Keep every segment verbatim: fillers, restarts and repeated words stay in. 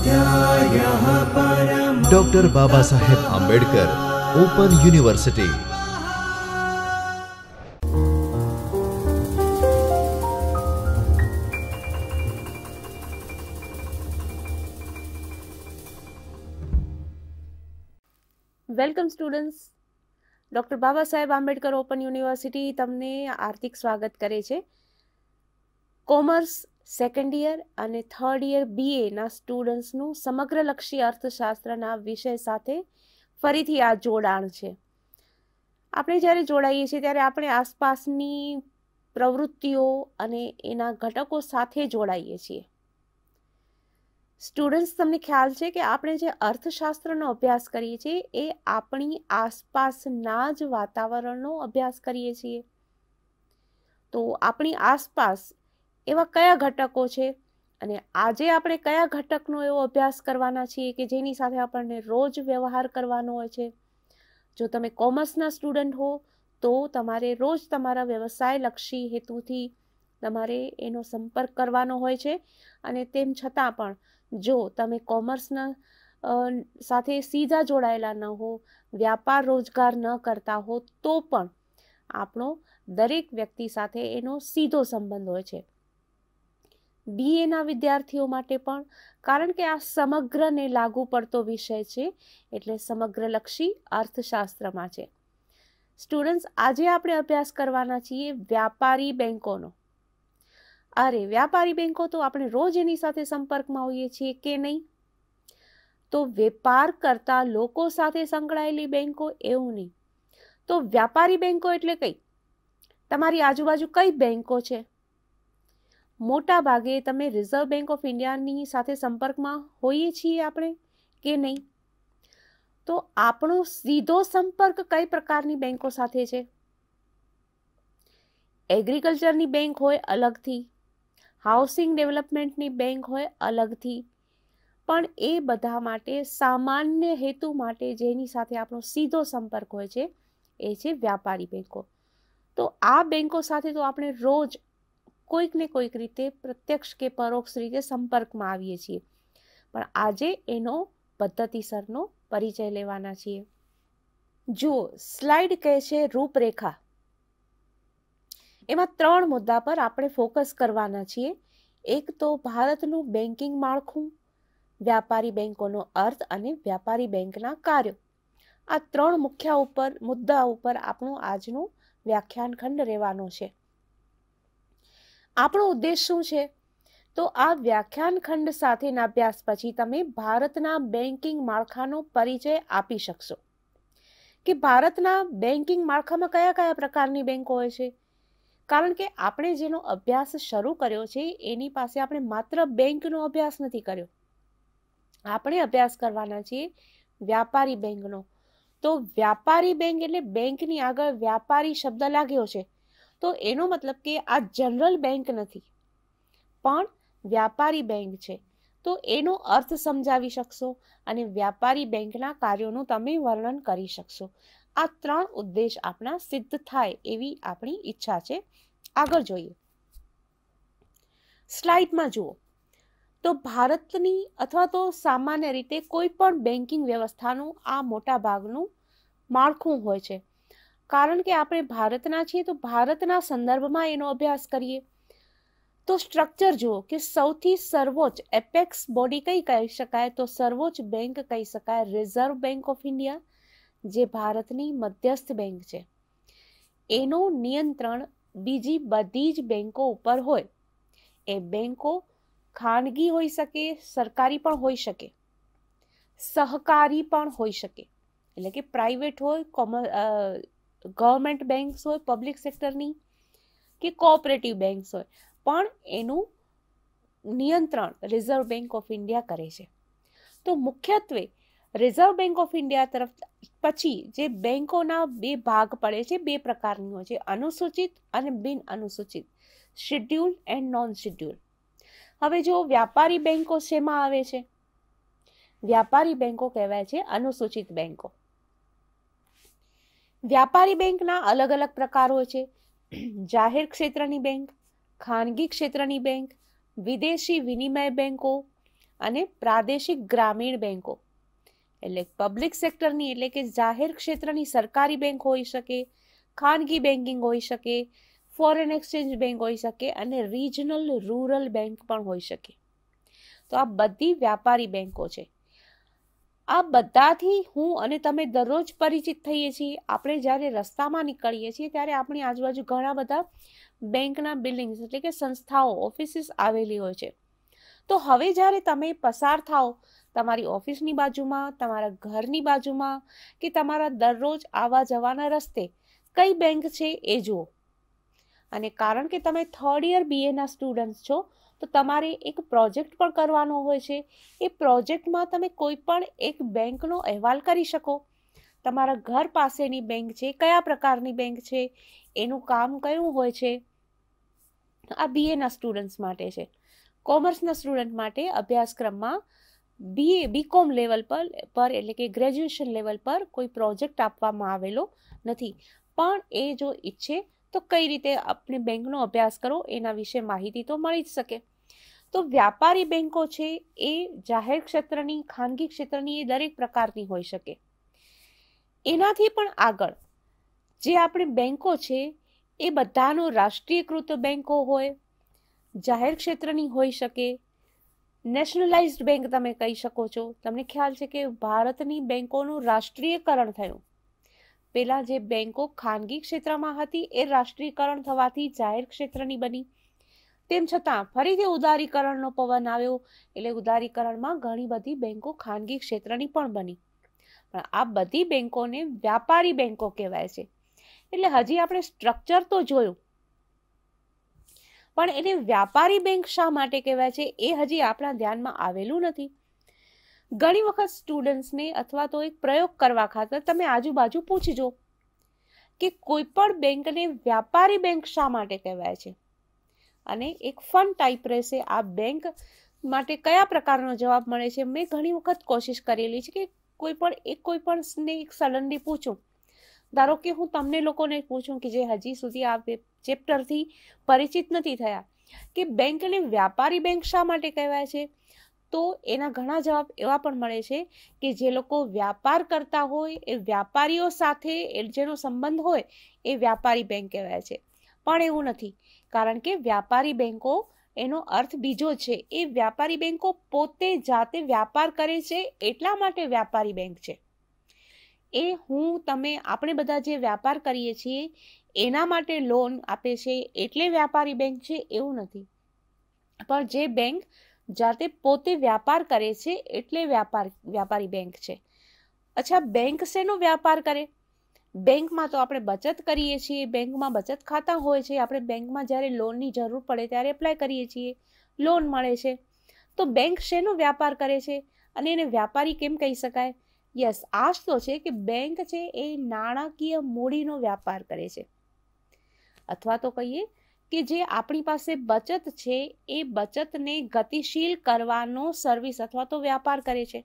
Doctor Baba Saheb Ambedkar open university. Welcome students, doctor Baba Saheb Ambedkar open university તમને હાર્દિક સ્વાગત કરે છે. કોમર્સ સેકન્ડ યર અને થર્ડ યર બીએના સ્ટુડન્ટ્સનું સમગ્રલક્ષી અર્થશાસ્ત્રના વિષય સાથે ફરીથી આ જોડાણ છે. આપણે જ્યારે જોડાઈએ છીએ ત્યારે આપણે આસપાસની પ્રવૃત્તિઓ અને એના ઘટકો સાથે જોડાઈએ છીએ. સ્ટુડન્ટ્સ, તમને ખ્યાલ છે કે આપણે જે અર્થશાસ્ત્રનો અભ્યાસ કરીએ છીએ એ આપણી આસપાસના જ વાતાવરણનો અભ્યાસ કરીએ છીએ. તો આપણી આસપાસ એવા કયા ઘટકો છે અને આજે આપણે કયા ઘટકનો એવો અભ્યાસ કરવાના છીએ કે જેની સાથે આપણને રોજ વ્યવહાર કરવાનો હોય છે. જો તમે કોમર્સના સ્ટુડન્ટ હો તો તમારે રોજ તમારા વ્યવસાયલક્ષી હેતુથી તમારે એનો સંપર્ક કરવાનો હોય છે. અને તેમ છતાં પણ જો તમે કોમર્સના સાથે સીધા જોડાયેલા ન હો, વ્યાપાર રોજગાર ન કરતા હો, તો પણ આપણો દરેક વ્યક્તિ સાથે એનો સીધો સંબંધ હોય છે. બીએના વિદ્યાર્થીઓ માટે પણ, કારણ કે આ સમગ્રને લાગુ પડતો વિષય છે એટલે સમગ્રલક્ષી અર્થશાસ્ત્રમાં છે. સ્ટુડન્ટ્સ, આજે આપણે અભ્યાસ કરવાના છીએ વ્યાપારી બેંકોનો. અરે, વ્યાપારી બેંકો તો આપણે રોજ એની સાથે સંપર્કમાં હોઈએ છીએ કે નહીં? તો વેપાર કરતા લોકો સાથે સંકળાયેલી બેંકો, એવું નહીં. તો વ્યાપારી બેંકો એટલે કઈ? તમારી આજુબાજુ કઈ બેંકો છે? મોટા ભાગે તમે રિઝર્વ બેંક ઓફ ઇન્ડિયાની સાથે સંપર્કમાં હોઈએ છીએ આપણે કે નહીં? તો આપણો સીધો સંપર્ક કઈ પ્રકારની બેંકો સાથે છે? એગ્રીકલ્ચરની બેંક હોય અલગથી, હાઉસિંગ ડેવલપમેન્ટની બેંક હોય અલગથી, પણ એ બધા માટે સામાન્ય હેતુ માટે જેની સાથે આપણો સીધો સંપર્ક હોય છે એ છે વ્યાપારી બેંકો. તો આ બેંકો સાથે તો આપણે રોજ કોઈક ને કોઈક રીતે પ્રત્યક્ષ કે પરોક્ષ રીતે સંપર્કમાં આવીએ છીએ, પણ આજે એનો પદ્ધતિસરનો પરિચય લેવાના છીએ. જુઓ, સ્લાઇડ કહે છે રૂપરેખા. એમાં ત્રણ મુદ્દા પર આપણે ફોકસ કરવાના છીએ. એક તો ભારતનું બેન્કિંગ માળખું, વ્યાપારી બેંકોનો અર્થ અને વ્યાપારી બેંકના કાર્યો. આ ત્રણ મુખ્ય ઉપર મુદ્દા ઉપર આપણું આજનું વ્યાખ્યાન ખંડ રહેવાનો છે. આપણો ઉદ્દેશ શું છે? તો આ વ્યાખ્યાન ખંડ સાથેના અભ્યાસ પછી તમે ભારતના બેન્કિંગ માળખાનો પરિચય આપી શકશો કે ભારતના બેન્કિંગ માળખામાં કયા કયા પ્રકારની બેંકો હોય છે. કારણ કે આપણે જેનો અભ્યાસ શરૂ કર્યો છે એની પાસે આપણે માત્ર બેંકનો અભ્યાસ નથી કર્યો, આપણે અભ્યાસ કરવાના છીએ વ્યાપારી બેંકનો. તો વ્યાપારી બેંક એટલે બેંકની આગળ વ્યાપારી શબ્દ લાગ્યો છે, તો એનો મતલબ કે આ જનરલ બેંક નથી પણ વ્યાપારી બેંક છે. તો એનો અર્થ સમજાવી શકશો અને વ્યાપારી બેંકના કાર્યોનું તમે વર્ણન કરી શકશો. આ ત્રણ ઉદ્દેશ આપણા સિદ્ધ થાય એવી આપણી ઈચ્છા છે. આગળ જોઈએ. સ્લાઇડમાં જુઓ તો ભારતની અથવા તો સામાન્ય રીતે કોઈ પણ બેન્કિંગ વ્યવસ્થાનું આ મોટા ભાગનું માળખું હોય છે. કારણ કે આપણે ભારતના છીએ તો ભારતના સંદર્ભમાં એનો અભ્યાસ કરીએ. તો સ્ટ્રક્ચર જુઓ કે સૌથી સર્વોચ્ચ એપેક્સ બોડી કઈ કહી શકાય? તો સર્વોચ્ચ બેંક કહી શકાય રિઝર્વ બેંક ઓફ ઇન્ડિયા, જે ભારતની મધ્યસ્થ બેંક છે. એનું નિયંત્રણ બીજી બધી જ બેંકો ઉપર હોય. એ બેંકો ખાનગી હોઈ શકે, સરકારી પણ હોઈ શકે, સહકારી પણ હોઈ શકે, એટલે કે પ્રાઇવેટ હોય, કોમર ગવર્મેન્ટ બેંક્સ હોય પબ્લિક સેક્ટરની, કે કોઓપરેટિવ બેંક્સ હોય, પણ એનું નિયંત્રણ રિઝર્વ બેંક ઓફ ઇન્ડિયા કરે છે. તો મુખ્યત્વે રિઝર્વ બેંક ઓફ ઇન્ડિયા તરફ પછી જે બેંકોના બે ભાગ પડે છે, બે પ્રકારની હોય છે, અનુસૂચિત અને બિન અનુસૂચિત, શેડ્યુલ એન્ડ નોન શેડ્યુલ. હવે જો વ્યાપારી બેંકો શેમાં આવે છે? વ્યાપારી બેંકો કહેવાય છે અનુસૂચિત બેંકો. વ્યાપારી બેંકના અલગ અલગ પ્રકાર હોય છે. જાહેર ક્ષેત્રની બેંક, ખાનગી ક્ષેત્રની બેંક, વિદેશી વિનિમય બેંકો, અને પ્રાદેશિક ગ્રામીણ બેંકો એટલે પબ્લિક સેક્ટરની એટલે કે જાહેર ક્ષેત્રની સરકારી બેંક હોઈ શકે, ખાનગી બેન્કિંગ હોઈ શકે, ફોરેન એક્સચેન્જ બેંક હોઈ શકે અને રિજનલ રૂરલ બેંક પણ હોઈ શકે. તો આ બધી વ્યાપારી બેંકો છે. આ બધાથી હું અને તમે દરરોજ પરિચિત થઈએ છીએ. આપણે જ્યારે રસ્તામાં નીકળીએ છીએ ત્યારે આપણી આજુબાજુ ઘણા બધા બેંકના બિલ્ડિંગ્સ એટલે કે સંસ્થાઓ, ઓફિસીસ આવેલી હોય છે. તો હવે જ્યારે તમે પસાર થાઓ તમારી ઓફિસની બાજુમાં, તમારા ઘરની બાજુમાં કે તમારા દરરોજ આવવા જવાના રસ્તે કઈ બેંક છે એ જુઓ. અને કારણ કે તમે થર્ડ યર બીએના સ્ટુડન્ટ છો તો તમારે એક પ્રોજેક્ટ પણ કરવાનો હોય છે. એ પ્રોજેક્ટમાં તમે કોઈ પણ એક બેંકનો અહેવાલ કરી શકો. તમારા ઘર પાસેની બેંક છે, કયા પ્રકારની બેંક છે, એનું કામ કયું હોય છે. આ બીએના સ્ટુડન્ટ્સ માટે છે. કોમર્સના સ્ટુડન્ટ માટે અભ્યાસક્રમમાં બીએ બીકોમ લેવલ પર પર એટલે કે ગ્રેજ્યુએશન લેવલ પર કોઈ પ્રોજેક્ટ આપવામાં આવેલો નથી. પણ એ જો ઈચ્છે તો કઈ રીતે આપણે બેંકનો અભ્યાસ કરો એના વિશે માહિતી તો મળી જ શકે. તો વ્યાપારી બેંકો છે એ જાહેર ક્ષેત્રની, ખાનગી ક્ષેત્રની, એ દરેક પ્રકારની હોઈ શકે. એનાથી પણ આગળ જે આપણી બેંકો છે એ બધાનો રાષ્ટ્રીયકૃત બેંકો હોય, જાહેર ક્ષેત્રની હોઈ શકે, નેશનલાઇઝ્ડ બેંક તમે કહી શકો છો. તમને ખ્યાલ છે કે ભારતની બેંકોનું રાષ્ટ્રીયકરણ થયું. પેલા જે બેંકો ખાનગી ક્ષેત્રમાં હતી એ રાષ્ટ્રીયકરણ થવાથી જાહેર ક્ષેત્રની બની. તેમ છતાં ફરીથી ઉદારીકરણનો પવન આવ્યો એટલે ઉદારીકરણમાં ઘણી બધી બેંકો ખાનગી ક્ષેત્રની પણ બની. પણ આ બધી બેંકોને વ્યાપારી બેંકો કહેવાય છે. એટલે હજી આપણે સ્ટ્રક્ચર તો જોયું, પણ એને વ્યાપારી બેંક શા માટે કહેવાય છે એ હજી આપણા ધ્યાનમાં આવેલું નથી. ઘણી વખત સ્ટુડન્ટ્સને અથવા તો એક પ્રયોગ કરવા ખાતર તમે આજુબાજુ પૂછજો કે કોઈ પણ બેંકને વ્યાપારી બેંક શા માટે કહેવાય છે, અને એક ફન ટાઈપ રહેશે. આ બેંક માટે કયા પ્રકારનો જવાબ મળે છે મેં ઘણી વખત કોશિશ કરેલી છે કે કોઈ પણ એક કોઈ પણ એક સડનલી પૂછું. ધારો કે હું તમને લોકોને પૂછું કે જે હજી સુધી આ ચેપ્ટરથી પરિચિત નથી થયા કે બેંકને વ્યાપારી બેંક શા માટે કહેવાય છે, તો એના ઘણા જવાબ એવા પણ મળે છે કે જે લોકો વ્યાપાર કરતા હોય એ વ્યાપારીઓ સાથે જેનો સંબંધ હોય એ વ્યાપારી બેંક કહેવાય છે. પણ એવું નથી, કારણ કે વ્યાપારી બેંકો એનો અર્થ બીજો છે. એ વ્યાપારી બેંકો પોતે જાતે વ્યાપાર કરે છે એટલા માટે વ્યાપારી બેંક છે. એ હું તમે આપણે બધા જે વ્યાપાર કરીએ છીએ એના માટે લોન આપે છે એટલે વ્યાપારી બેંક છે એવું નથી. પણ જે બેંક જાતે પોતે વ્યાપાર કરે છે એટલે વ્યાપાર વ્યાપારી બેંક છે. અચ્છા, બેંક શેનો વ્યાપાર કરે? બેંકમાં તો આપણે બચત કરીએ છીએ, બેંકમાં બચત ખાતા હોય છે. આપણે બેંકમાં જ્યારે લોનની જરૂર પડે ત્યારે એપ્લાય કરીએ છીએ, લોન મળે છે. તો બેંક શેનો વ્યાપાર કરે છે અને એને વ્યાપારી કેમ કહી શકાય? યસ, આ જ તો છે કે બેંક છે એ નાણાકીય મૂડીનો વ્યાપાર કરે છે. અથવા તો કહીએ કે જે આપણી પાસે બચત છે એ બચતને ગતિશીલ કરવાનો સર્વિસ અથવા તો વ્યાપાર કરે છે.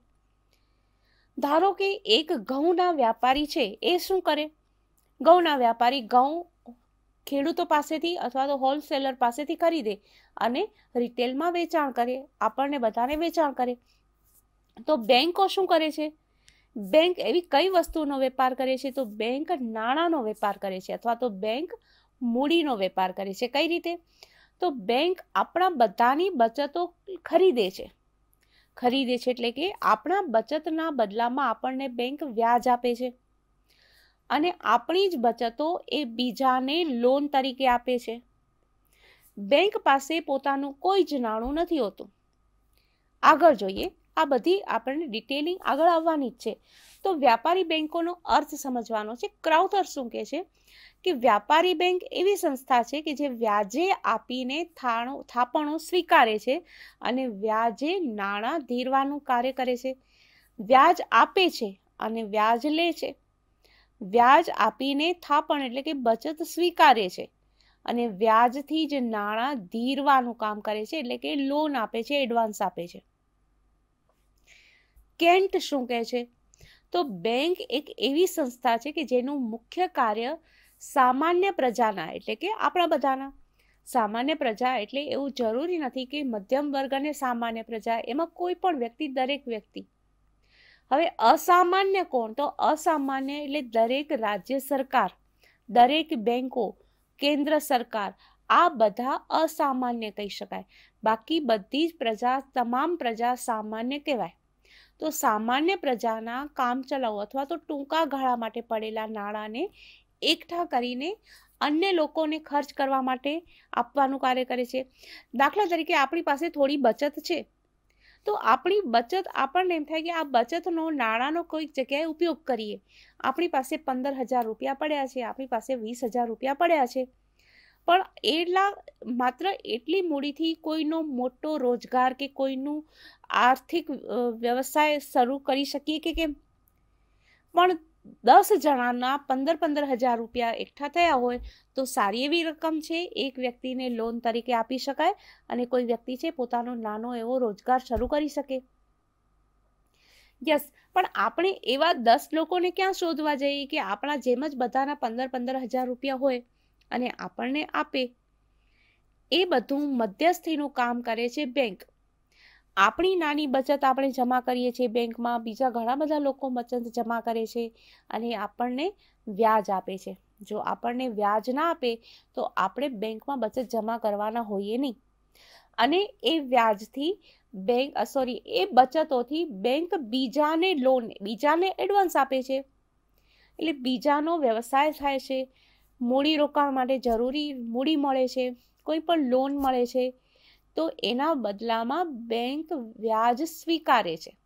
ધારો કે એક ઘઉંના વ્યાપારી છે, એ શું કરે? ઘઉંના વ્યાપારી ઘઉં ખેડૂતો પાસેથી અથવા તો હોલસેલર પાસેથી ખરીદે અને રિટેલમાં વેચાણ કરે, આપણને બધાને વેચાણ કરે. તો બેંકો શું કરે છે? બેંક એવી કઈ વસ્તુનો વેપાર કરે છે? તો બેંક નાણાંનો વેપાર કરે છે અથવા તો બેંક મૂડીનો વેપાર કરે છે. કઈ રીતે? તો બેંક આપણા બધાની બચતો ખરીદે છે. ખરીદે છે એટલે કે આપણા બચતના બદલામાં આપણને બેંક વ્યાજ આપે છે અને આપણી જ બચતો એ બીજાને લોન તરીકે આપે છે. બેંક પાસે પોતાનું કોઈ જ નાણું નથી હોતું. આગળ જોઈએ, આ બધી આપણને ડિટેલિંગ આગળ આવવાની જ છે. તો વ્યાપારી બેંકોનો અર્થ સમજવાનો છે. ક્રાઉથર શું કહે છે કે વ્યાપારી બેંક એવી સંસ્થા છે કે જે વ્યાજે આપીને થાણો થાપણો સ્વીકારે છે અને વ્યાજે નાણાં ધીરવાનું કાર્ય કરે છે. વ્યાજ આપે છે અને વ્યાજ લે છે. વ્યાજ આપીને થાપણ એટલે કે બચત સ્વીકારે છે અને વ્યાજથી જ નાણાં ધીરવાનું કામ કરે છે એટલે કે લોન આપે છે, એડવાન્સ આપે છે. કેન્ટ શું કહે છે? તો બેંક એક એવી સંસ્થા છે કે જેનું મુખ્ય કાર્ય સામાન્ય પ્રજાના એટલે કે આપણા બધાના સામાન્ય પ્રજા એટલે એવું જરૂરી નથી કે મધ્યમ વર્ગ અને સામાન્ય પ્રજા, એમાં કોઈ પણ વ્યક્તિ, દરેક વ્યક્તિ. હવે અસામાન્ય કોણ? તો અસામાન્ય એટલે દરેક રાજ્ય સરકાર, દરેક બેંકો, કેન્દ્ર સરકાર, આ બધા અસામાન્ય કહી શકાય. બાકી બધી જ પ્રજા, તમામ પ્રજા સામાન્ય કહેવાય. તો સામાન્ય પ્રજાના કામચલાઉ અથવા તો ટૂંકા ગાળા માટે પડેલા નાણાંને એકઠા કરીને અન્ય લોકોને ખર્ચ કરવા માટે આપવાનું કાર્ય કરે છે. દાખલા તરીકે આપણી પાસે થોડી બચત છે, તો આપણી બચત, આપણને એમ થાય કે આ બચતનો, નાણાંનો કોઈક જગ્યાએ ઉપયોગ કરીએ. આપણી પાસે પંદર હજાર રૂપિયા પડ્યા છે, આપણી પાસે વીસ હજાર રૂપિયા પડ્યા છે, પણ એટલા માત્ર એટલી મૂડીથી કોઈનો મોટો રોજગાર કે કોઈનું આર્થિક વ્યવસાય શરૂ કરી શકીએ કે કેમ? પણ દસ જણાના પંદર પંદર હજાર રૂપિયા એકઠા થયા હોય તો સારી એવી રકમ છે, એક વ્યક્તિને લોન તરીકે આપી શકાય અને કોઈ વ્યક્તિ છે પોતાનો નાનો એવો રોજગાર શરૂ કરી શકે. યસ, પણ આપણે એવા દસ લોકોને ક્યાં શોધવા જઈએ કે આપણા જેમ જ બધાના પંદર પંદર હજાર રૂપિયા હોય અને આપણને આપે? એ બધું મધ્યસ્થીનું કામ કરે છે બેંક. આપણી નાની બચત આપણે જમા કરીએ છીએ બેંકમાં, બીજા ઘણા બધા લોકો બચત જમા કરે છે અને આપણને વ્યાજ આપે છે. જો આપણને વ્યાજ ના આપે તો આપણે બેંકમાં બચત જમા કરવાના હોઈએ નહીં, અને એ વ્યાજથી બેંક સોરી એ બચતોથી બેંક બીજાને લોન, બીજાને એડવાન્સ આપે છે. એટલે બીજાનો વ્યવસાય થાય છે, મૂડી રોકાણ માટે જરૂરી મૂડી મળે છે, કોઈ પણ લોન મળે છે, તો એના બદલામાં બેંક વ્યાજ સ્વીકારે છે.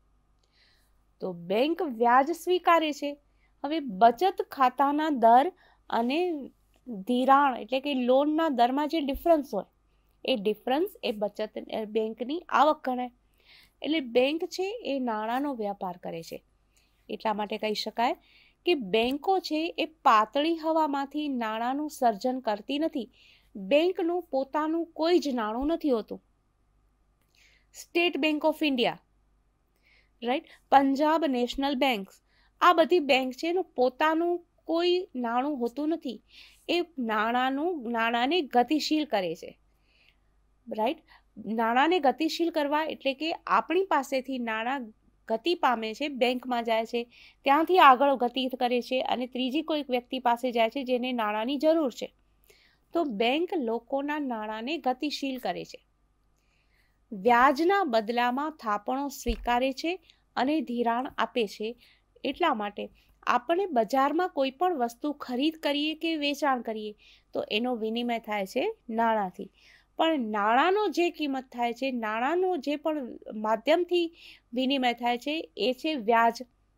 તો બેંક વ્યાજ સ્વીકારે છે. હવે બચત ખાતાના દર અને ધિરાણ એટલે કે લોનના દરમાં જે ડિફરન્સ હોય, એ ડિફરન્સ એ બચત બેંકની આવક ગણાય. એટલે બેંક છે એ નાણાંનો વ્યાપાર કરે છે. એટલા માટે કહી શકાય કે બેંકો છે એ પાતળી હવામાંથી નાણાંનું સર્જન કરતી નથી. બેંકનું પોતાનું કોઈ જ નાણું નથી હોતું. State bank of India, right, Punjab national bank, આ બધી બેંક છે એનું પોતાનું કોઈ નાણું હોતું નથી. એ નાણાંનું નાણાંને ગતિશીલ કરે છે, રાઈટ. નાણાંને ગતિશીલ કરવા એટલે કે આપણી પાસેથી નાણાં ગતિ પામે છે, બેંકમાં જાય છે, ત્યાંથી આગળ ગતિ કરે છે અને ત્રીજી કોઈક વ્યક્તિ પાસે જાય છે જેને નાણાંની જરૂર છે. તો બેંક લોકોના નાણાંને ગતિશીલ કરે છે. વ્યાજના બદલામાં થાપણો સ્વીકારે છે અને ધિરાણ આપે છે. એટલા માટે આપણે બજારમાં કોઈ પણ વસ્તુ ખરીદ કરીએ કે વેચાણ કરીએ તો એનો વિનિમય થાય છે નાણાંથી. પણ નાણાંનો જે કિંમત થાય છે, નાણાંનો જે પણ માધ્યમથી વિનિમય થાય છે એ છે વ્યાજ.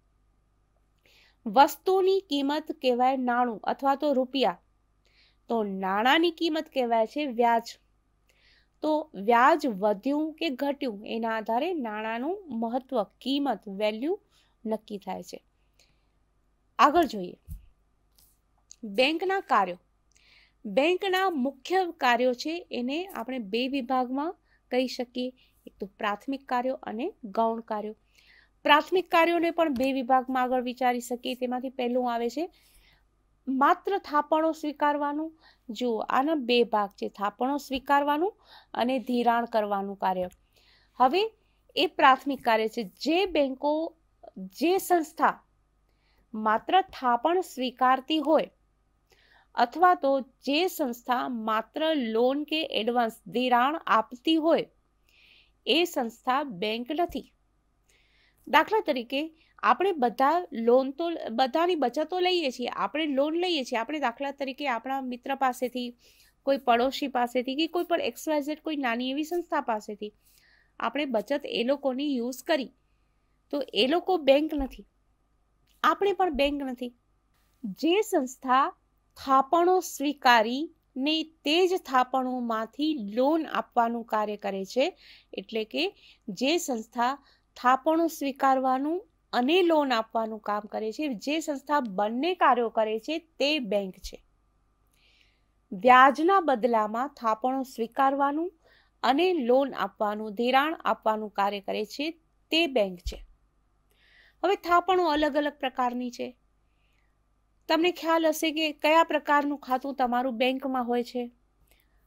વસ્તુની કિંમત કહેવાય નાણું અથવા તો રૂપિયા, તો નાણાંની કિંમત કહેવાય છે વ્યાજ. તો વ્યાજ વધ્યું કે ઘટ્યું એના આધારે નાણાંનું મહત્વ, કિંમત, વેલ્યુ નક્કી થાય છે. આગળ જોઈએ બેંકના કાર્યો. બેંકના મુખ્ય કાર્યો છે એને આપણે બે વિભાગમાં કહી શકીએ, એક તો પ્રાથમિક કાર્યો અને ગૌણ કાર્યો. પ્રાથમિક કાર્યોને પણ બે વિભાગમાં આગળ વિચારી શકીએ. તેમાંથી પહેલું આવે છે માત્ર થાપણો સ્વીકારવાનું. જો આના બે ભાગ છે, થાપણો સ્વીકારવાનું અને ધિરાણ કરવાનું કાર્ય. હવે એ પ્રાથમિક કાર્ય છે. જે બેંકો, જે સંસ્થા માત્ર થાપણ સ્વીકારતી હોય અથવા તો જે સંસ્થા માત્ર લોન કે એડવાન્સ ધિરાણ આપતી હોય એ સંસ્થા બેંક નથી. દાખલા તરીકે આપણે બધા લોન તો બધાની બચતો લઈએ છીએ, આપણે લોન લઈએ છીએ. આપણે દાખલા તરીકે આપણા મિત્ર પાસેથી, કોઈ પડોશી પાસેથી કે કોઈ પણ એક્સ વાય ઝેડ કોઈ નાની એવી સંસ્થા પાસેથી આપણે બચત એ લોકોની યુઝ કરી, તો એ લોકો બેંક નથી, આપણે પણ બેંક નથી. જે સંસ્થા થાપણો સ્વીકારી ને તે જ થાપણોમાંથી લોન આપવાનું કાર્ય કરે છે, એટલે કે જે સંસ્થા થાપણો સ્વીકારવાનું અને લોન આપવાનું કામ કરે છે, જે સંસ્થા બંને કાર્યો કરે છે તે બેંક છે. વ્યાજના બદલામાં થાપણો સ્વીકારવાનું અને લોન આપવાનું, ધિરાણ આપવાનું કાર્ય કરે છે તે બેંક છે. હવે થાપણો અલગ અલગ પ્રકારની છે. તમને ખ્યાલ હશે કે કયા પ્રકારનું ખાતું તમારું બેંકમાં હોય છે.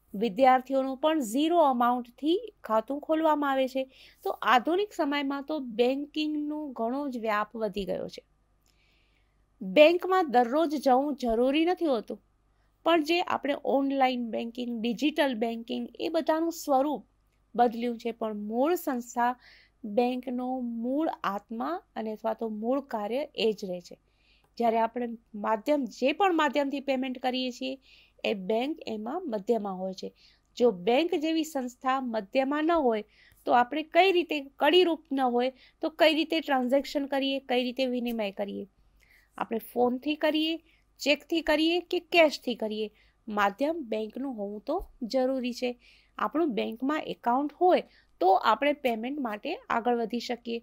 વિદ્યાર્થીઓનું પણ ઝીરો અમાઉન્ટથી ખાતું ખોલવામાં આવે છે. તો આધુનિક સમયમાં તો બેન્કિંગનો ઘણો જ વ્યાપ વધી ગયો છે. બેંકમાં દરરોજ જવું જરૂરી નથી હોતું, પણ જે આપણે ઓનલાઈન બેન્કિંગ, ડિજિટલ બેન્કિંગ એ બધાનું સ્વરૂપ બદલ્યું છે, પણ મૂળ સંસ્થા બેંકનો મૂળ આત્મા અને અથવા તો મૂળ કાર્ય એ જ રહે છે. જ્યારે આપણે માધ્યમ જે પણ માધ્યમથી પેમેન્ટ કરીએ છીએ એ બેંક એમાં મધ્યમાં હોય છે. જો બેંક જેવી સંસ્થા મધ્યમાં ન હોય તો આપણે કઈ રીતે, કડીરૂપ ન હોય તો કઈ રીતે ટ્રાન્ઝેક્શન કરીએ, કઈ રીતે વિનિમય કરીએ? આપણે ફોનથી કરીએ, ચેકથી કરીએ કે કેશથી કરીએ, માધ્યમ બેંકનું હોવું તો જરૂરી છે. આપણું બેંકમાં એકાઉન્ટ હોય તો આપણે પેમેન્ટ માટે આગળ વધી શકીએ.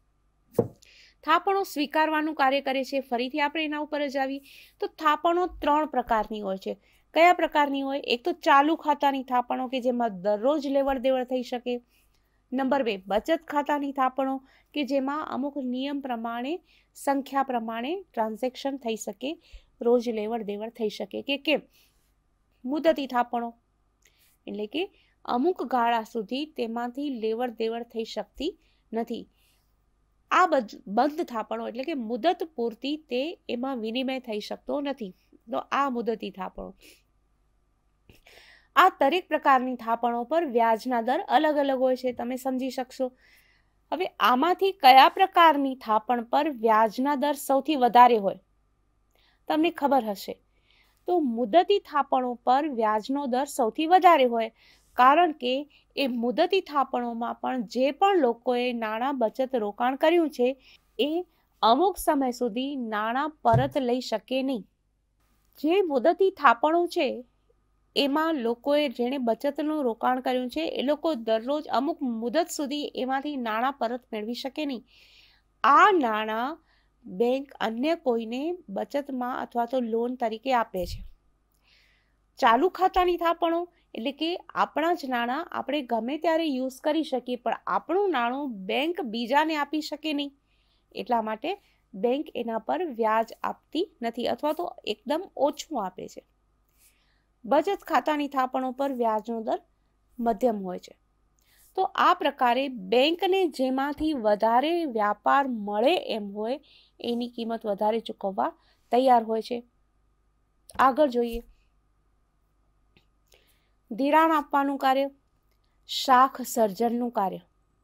થાપણો સ્વીકારવાનું કાર્ય કરે છે. ફરીથી આપણે એના ઉપર જ આવીએ તો થાપણો ત્રણ પ્રકારની હોય છે. કયા પ્રકારની હોય? એક તો ચાલુ ખાતાની થાપણો કે જેમાં દરરોજ લેવડ દેવડ થઈ શકે. નંબર બે, બચત ખાતાની થાપણો કે જેમાં અમુક નિયમ પ્રમાણે, સંખ્યા પ્રમાણે ટ્રાન્ઝેક્શન થઈ શકે, રોજ લેવડ દેવડ થઈ શકે. કે કેમ? મુદતી થાપણો એટલે કે અમુક ગાળા સુધી તેમાંથી લેવડ દેવડ થઈ શકતી નથી. આ બંધ થાપણો એટલે કે મુદત પૂરતી તે એમાં વિનિમય થઈ શકતો નથી, તો આ મુદતી થાપણો. આ દરેક પ્રકારની થાપણો પર વ્યાજના દર અલગ અલગ હોય છે, તમે સમજી શકશો. હવે આમાંથી કયા પ્રકારની થાપણ પર વ્યાજના દર સૌથી વધારે હોય તમને ખબર હશે. તો મુદતી થાપણો પર વ્યાજનો દર સૌથી વધારે હોય, કારણ કે એ મુદતી થાપણોમાં પણ જે પણ લોકોએ નાણાં બચત રોકાણ કર્યું છે એ અમુક સમય સુધી નાણાં પરત લઈ શકે નહીં. જે મુદતી થાપણો છે એમાં લોકોએ જેણે બચતનું રોકાણ કર્યું છે એ લોકો દરરોજ અમુક મુદત સુધી એમાંથી નાણાં પરત મેળવી શકે નહીં. આ નાણાં બેંક અન્ય કોઈને બચતમાં અથવા તો લોન તરીકે આપે છે. ચાલુ ખાતાની થાપણો એટલે કે આપણા જ નાણાં આપણે ગમે ત્યારે યુઝ કરી શકીએ, પણ આપણું નાણું બેંક બીજાને આપી શકે નહીં, એટલા માટે બેંક એના પર વ્યાજ આપતી નથી અથવા તો એકદમ ઓછું આપે છે. બચત ખાતાની થાપણો પર વ્યાજનો દર મધ્યમ હોય છે. તો આ પ્રકારે બેંકને જેમાંથી વધારે વ્યાપાર મળે એમ હોય એની કિંમત વધારે ચૂકવવા તૈયાર હોય છે. આગળ જોઈએ, ધિરાણ આપવાનું કાર્ય, શાખ સર્જનનું કાર્ય.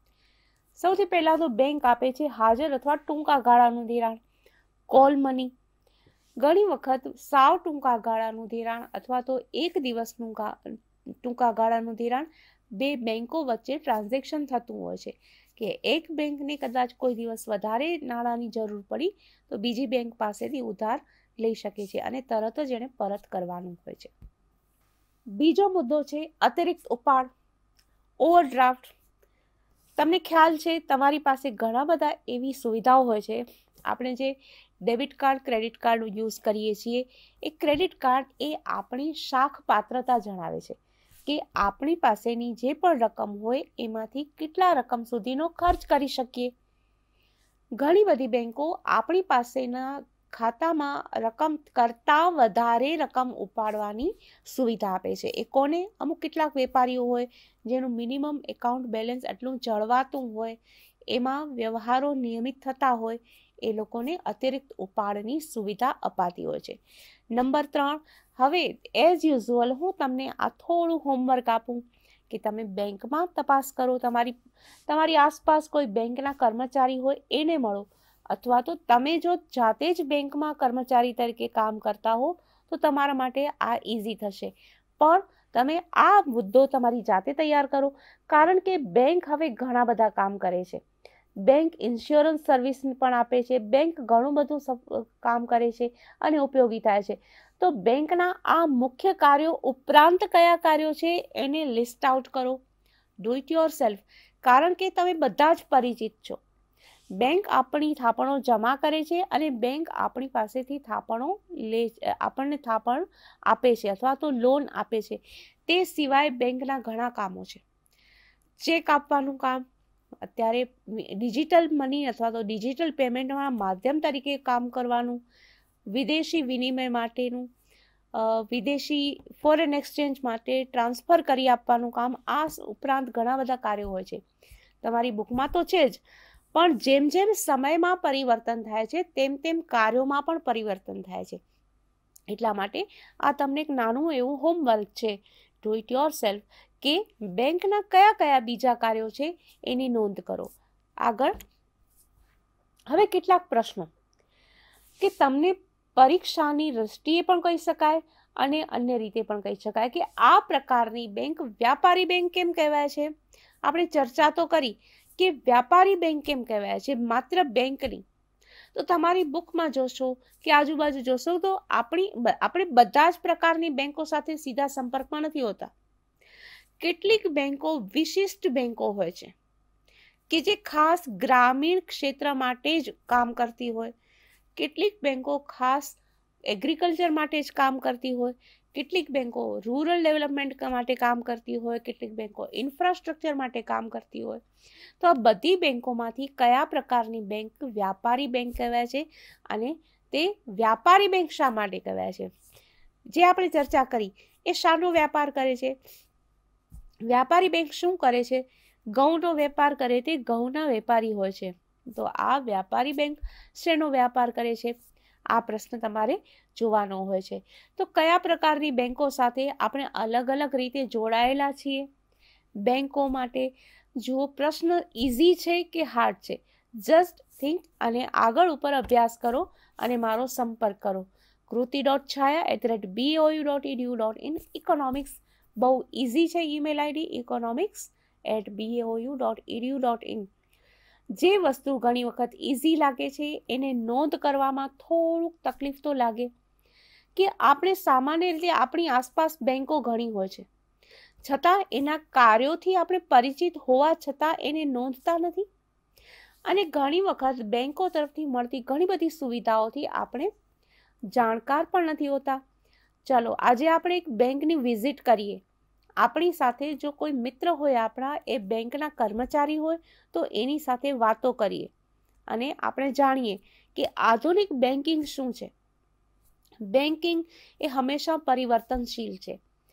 સૌથી પહેલા તો બેંક આપે છે હાજર અથવા ટૂંકા ગાળાનું ધિરાણ, કોલ મની. ઘણી વખત સાવ ટૂંકા ગાળાનું ધિરાણ અથવા તો એક દિવસનું ટૂંકા ગાળાનું ધિરાણ બે બેંકો વચ્ચે ટ્રાન્ઝેક્શન થતું હોય છે કે એક બેંકને કદાચ કોઈ દિવસ વધારે નાણાંની જરૂર પડી તો બીજી બેંક પાસેથી ઉધાર લઈ શકે છે અને તરત જ એને પરત કરવાનું હોય છે. બીજો મુદ્દો છે અતિરિક્ત ઉપાડ, ઓવરડ્રાફ્ટ. તમને ખ્યાલ છે તમારી પાસે ઘણા બધા એવી સુવિધાઓ હોય છે. આપણે જે debit card, credit card use કરીએ છીએ, એ ક્રેડિટ કાર્ડ એ આપણી શાખ પાત્રતા જણાવે છે કે આપણી પાસેની જે પણ રકમ હોય એમાંથી કેટલા રકમ સુધીનો ખર્ચ કરી શકીએ. ઘણી બધી બેંકો આપણી પાસેના ખાતામાં રકમ કરતાં વધારે રકમ ઉપાડવાની સુવિધા આપે છે. એ કોને? અમુક કેટલાક વેપારીઓ હોય જેનું મિનિમમ એકાઉન્ટ બેલેન્સ એટલું જળવાતું હોય, એમાં વ્યવહારો નિયમિત થતા હોય, એ લોકોને અતિરિક્ત ઉપાડની સુવિધા અપાતી હોય છે. નંબર ત્રણ, હવે એઝ યુઝ્યુઅલ હું તમને આ થોડું હોમવર્ક આપું કે તમે બેંકમાં તપાસ કરો, તમારી તમારી આસપાસ કોઈ બેંકના કર્મચારી હોય એને મળો, અથવા તો તમે જો જાતે જ બેંકમાં કર્મચારી તરીકે કામ કરતા હો તો તમારા માટે આ ઇઝી થશે. પણ તમે આ મુદ્દો તમારી જાતે તૈયાર કરો, કારણ કે બેંક હવે ઘણા બધા કામ કરે છે. બેંક ઇન્સ્યોરન્સ સર્વિસ પણ આપે છે, બેંક ઘણું બધું કામ કરે છે અને ઉપયોગી થાય છે. તો બેંકના આ મુખ્ય કાર્યો ઉપરાંત કયા કાર્યો છે એને લિસ્ટ આઉટ કરો. ડુ ઇટ યોર સેલ્ફ, કારણ કે તમે બધા જ પરિચિત છો. બેંક આપણી થાપણો જમા કરે છે અને બેંક આપણી પાસેથી થાપણો લે આપણને થાપણ આપે છે અથવા તો લોન આપે છે. તે સિવાય બેંકના ઘણા કામો છે. ચેક આપવાનું કામ, અત્યારે ડિજિટલ મની અથવા તો ડિજિટલ પેમેન્ટના માધ્યમ તરીકે કામ કરવાનું, વિદેશી વિનિમય માટેનું, વિદેશી ફોરેન એક્સચેન્જ માટે ટ્રાન્સફર કરી આપવાનું કામ, આ ઉપરાંત ઘણા બધા કાર્યો હોય છે. તમારી બુકમાં તો છે જ, પણ જેમ જેમ સમયમાં પરિવર્તન થાય છે તેમ તેમ કાર્યોમાં પણ પરિવર્તન થાય છે. એટલા માટે આ તમને એક નાનું એવું હોમવર્ક છે, ડુ ઇટ યોર સેલ્ફ, કે બેંકના કયા કયા બીજા કાર્યો છે એની નોંધ કરો. આગળ હવે કેટલાક પ્રશ્નો કે તમને પરીક્ષાની દ્રષ્ટિએ પણ કહી શકાય અને અન્ય રીતે પણ કહી શકાય કે આ પ્રકારની બેંક વ્યાપારી બેંક કેમ કહેવાય છે. આપણે ચર્ચા તો કરી કે વ્યાપારી બેંક કેમ કહેવાય છે, માત્ર બેંકની. તો તમારી બુકમાં જોશો કે આજુબાજુ જોશો તો આપણી આપણે બધા જ પ્રકારની બેંકો સાથે સીધા સંપર્કમાં નથી હોતા. કેટલીક બેંકો વિશિષ્ટ બેંકો હોય છે કે જે ખાસ ગ્રામીણ ક્ષેત્ર માટે જ કામ કરતી હોય. કેટલીક બેંકો ખાસ એગ્રીકલ્ચર માટે જ કામ કરતી હોય. કેટલીક બેંકો રૂરલ ડેવલપમેન્ટ માટે કામ કરતી હોય. કેટલીક બેંકો ઇન્ફ્રાસ્ટ્રક્ચર માટે કામ કરતી હોય. તો આ બધી બેંકોમાંથી કયા પ્રકારની બેંક વ્યાપારી બેંક કહેવાય છે અને તે વ્યાપારી બેંક શા માટે કહેવાય છે? જે આપણે ચર્ચા કરી એ શાનો વ્યાપાર કરે છે? વ્યાપારી બેંક શું કરે છે? ઘઉંનો વેપાર કરે તે ઘઉંના વેપારી હોય છે. તો આ વ્યાપારી બેંક શેનો વ્યાપાર કરે છે? આ પ્રશ્ન તમારે જોવાનો હોય છે. તો કયા પ્રકારની બેંકો સાથે આપણે અલગ અલગ રીતે જોડાયેલા છીએ બેંકો માટે? જો પ્રશ્ન ઇઝી છે કે હાર્ડ છે, જસ્ટ થિંક અને આગળ ઉપર અભ્યાસ કરો અને મારો સંપર્ક કરો. Kruti dot Chhaya at the rate BOU dot edu dot in. Economics બહુ ઇઝી છે email ID, economics at BOU dot edu dot in. જે વસ્તુ ઘણી વખત ઇઝી લાગે છે એને નોંધ કરવામાં થોડુંક તકલીફ તો લાગે કે આપણે સામાન્ય રીતે આપણી આસપાસ બેંકો ઘણી હોય છે, છતાં એના કાર્યોથી આપણે પરિચિત હોવા છતાં એને નોંધતા નથી. અને ઘણી વખત બેંકો તરફથી મળતી ઘણી બધી સુવિધાઓથી આપણે જાણકાર પણ નથી હોતા. ચલો આજે આપણે એક બેંકની વિઝિટ કરીએ. આપણી સાથે જો કોઈ મિત્ર હોય આપણા, એ બેંકના કર્મચારી હોય, તો એની સાથે વાતો કરીએ અને આપણે જાણીએ કે આધુનિક બેન્કિંગ શું છે. બેન્કિંગ એ હંમેશા પરિવર્તનશીલ છે.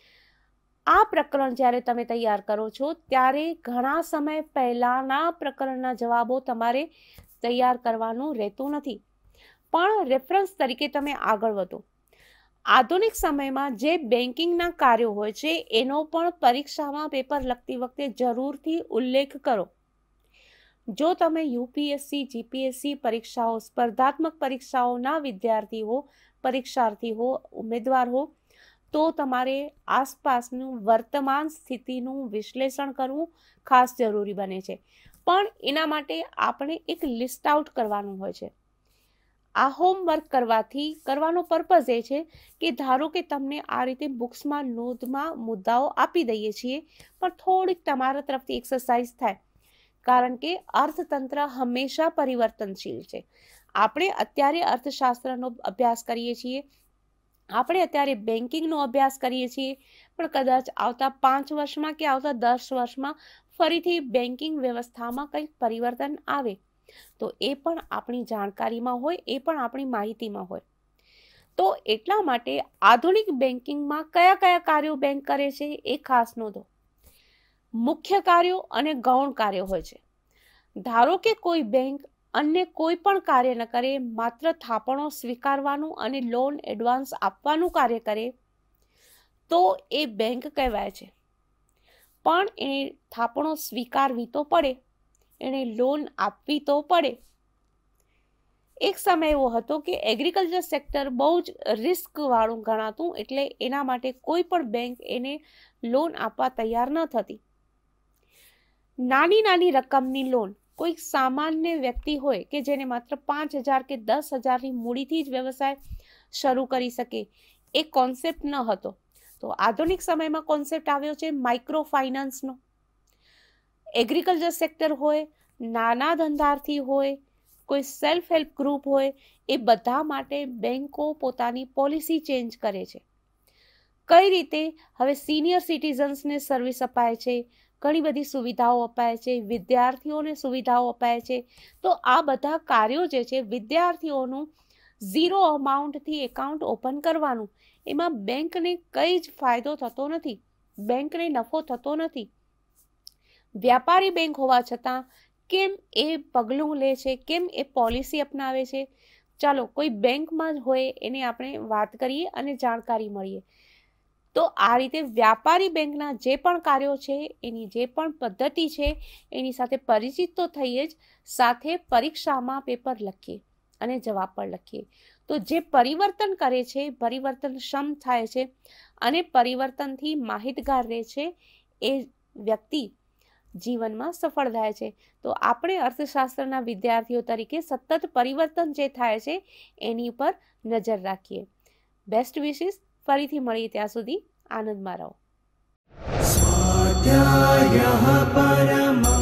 આ પ્રકરણ જ્યારે તમે તૈયાર કરો છો ત્યારે ઘણા સમય પહેલાના પ્રકરણના જવાબો તમારે તૈયાર કરવાનું રહેતું નથી, પણ રેફરન્સ તરીકે તમે આગળ વધો. આધુનિક સમયમાં જે બેન્કિંગના કાર્યો હોય છે એનો પણ પરીક્ષામાં પેપર લખતી વખતે જરૂરથી ઉલ્લેખ કરો. જો તમે યુપીએસસી, જીપીએસસી પરીક્ષાઓ, સ્પર્ધાત્મક પરીક્ષાઓના વિદ્યાર્થી હો, પરીક્ષાર્થી હો, ઉમેદવાર હો, તો તમારે આસપાસનું વર્તમાન સ્થિતિનું વિશ્લેષણ કરવું ખાસ જરૂરી બને છે. પણ એના માટે આપણે એક લિસ્ટ આઉટ કરવાનું હોય છે. આ હોમવર્ક કરવાથી કરવાનો પર્પઝ એ છે કે ધારો કે તમને આ રીતે બુક્સમાં નોંધમાં મુદ્દાઓ આપી દઈએ છીએ, પણ થોડીક તમારા તરફથી એક્સરસાઇઝ થાય, કારણ કે અર્થતંત્ર હંમેશા પરિવર્તનશીલ છે. આપણે અત્યારે અર્થશાસ્ત્રનો અભ્યાસ કરીએ છીએ, આપણે અત્યારે બેન્કિંગનો અભ્યાસ કરીએ છીએ, પણ કદાચ આવતા પાંચ વર્ષમાં કે આવતા દસ વર્ષમાં ફરીથી બેન્કિંગ વ્યવસ્થામાં કંઈક પરિવર્તન આવે, તો એ પણ આપણી જાણકારીમાં હોય, એ પણ આપણી માહિતીમાં હોય. તો એટલા માટે આધુનિક બેન્કિંગમાં કયા કયા કાર્યો બેંક કરે છે એ ખાસ નોંધો. મુખ્ય કાર્યો અને ગૌણ કાર્યો હોય છે. ધારો કે કોઈ બેંક અન્ય કોઈ પણ કાર્ય ન કરે, માત્ર થાપણો સ્વીકારવાનું અને લોન એડવાન્સ આપવાનું કાર્ય કરે, તો એ બેંક કહેવાય છે. પણ એને થાપણો સ્વીકારવી તો પડે, એને લોન આપવી તો પડે. એક સમય એવો હતો કે એગ્રીકલ્ચર સેક્ટર બહુ જ રિસ્ક વાળું ગણાતું, એટલે એના માટે કોઈ પણ બેંક એને લોન આપવા તૈયાર ન થતી. નાની નાની રકમની લોન કોઈ સામાન્ય વ્યક્તિ હોય કે જેને માત્ર પાંચ હજાર કે દસ હજારની મૂડીથી જ વ્યવસાય શરૂ કરી શકે, એ કોન્સેપ્ટ ન હતો. તો આધુનિક સમયમાં કોન્સેપ્ટ આવ્યો છે માઇક્રો ફાઇનાન્સનો. એગ્રીકલ્ચર સેક્ટર હોય, નાના ધંધાર્થી હોય, કોઈ સેલ્ફ હેલ્પ ગ્રુપ હોય, એ બધા માટે બેંકો પોતાની પોલિસી ચેન્જ કરે છે. કઈ રીતે હવે સિનિયર સિટીઝન્સને સર્વિસ અપાય છે, ઘણી બધી સુવિધાઓ અપાય છે, વિદ્યાર્થીઓને સુવિધાઓ અપાય છે. તો આ બધા કાર્યો જે છે, વિદ્યાર્થીઓનું ઝીરો અમાઉન્ટથી એકાઉન્ટ ઓપન કરવાનું, એમાં બેંકને કંઈ જ ફાયદો થતો નથી, બેંકને નફો થતો નથી. વ્યાપારી બેંક હોવા છતાં કેમ એ પગલું લે છે, કેમ એ પોલિસી અપનાવે છે? ચાલો કોઈ બેંકમાં જ હોય એને આપણે વાત કરીએ અને જાણકારી મળીએ. તો આ રીતે વ્યાપારી બેંકના જે પણ કાર્યો છે, એની જે પણ પદ્ધતિ છે, એની સાથે પરિચિત તો થઈએ જ, સાથે પરીક્ષામાં પેપર લખીએ અને જવાબ પણ લખીએ. તો જે પરિવર્તન કરે છે, પરિવર્તનક્ષમ થાય છે અને પરિવર્તનથી માહિતગાર રહે છે, એ વ્યક્તિ જીવનમાં સફળ થાય છે. તો આપણે અર્થશાસ્ત્રના વિદ્યાર્થીઓ તરીકે સતત પરિવર્તન જે થાય છે એની ઉપર નજર રાખીએ. Best wishes. ફરીથી મળીએ, ત્યાં સુધી આનંદમાં રહો. સ્વાધ્યાયઃ પરમઃ